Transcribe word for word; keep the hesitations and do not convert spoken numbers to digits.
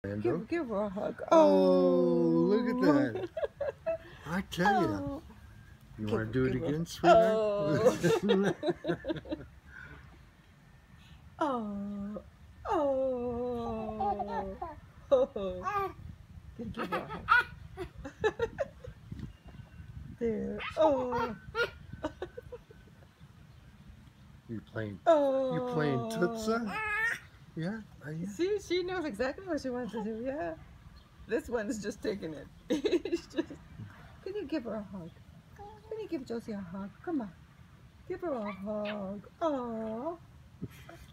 Give, give her a hug. Oh, look at Oh, that. I tell you. oh. You Give, want to do it give her. again, sweetheart? Oh, oh, oh, oh. Give, give her a hug. There. Oh, You playing you playing oh. Tootsa? Yeah? Are you? See, she knows exactly what she wants to do. Yeah. This one's just taking it. It's just. Can you give her a hug? Can you give Josie a hug? Come on. Give her a hug. Oh.